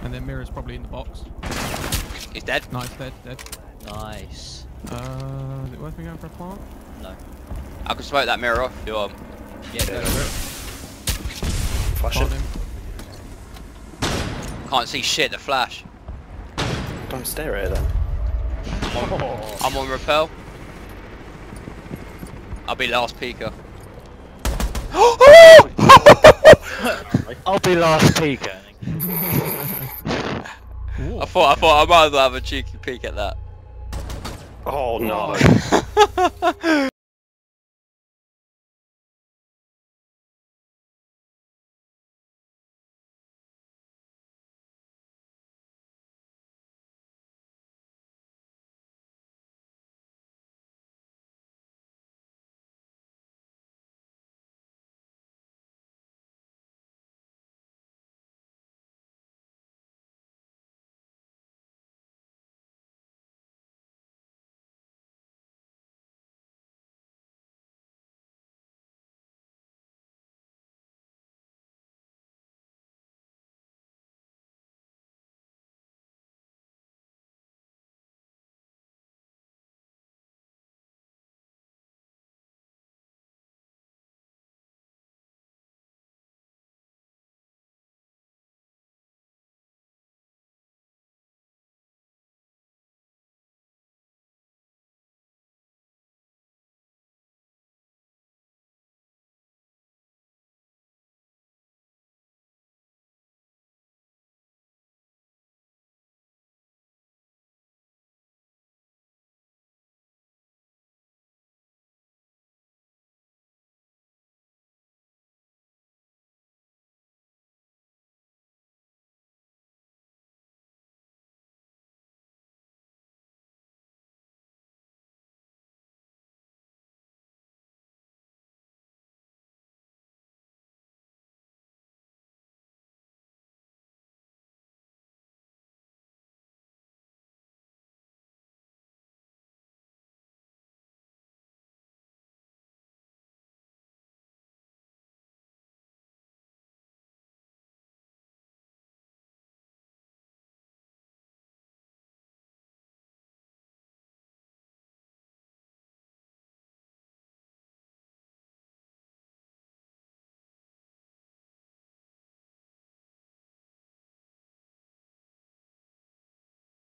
And then Mirror's probably in the box. He's dead. Nice, dead. Nice. Is it worth me going for a plant? No. I can smoke that mirror off if you want. Yeah, go for it. Flash Plant it. him. Can't see shit, the flash. Don't stare at it then. I'm on rappel. I'll be last peeker. I'll be last peeker. I thought I might as well have a cheeky peek at that. Oh no.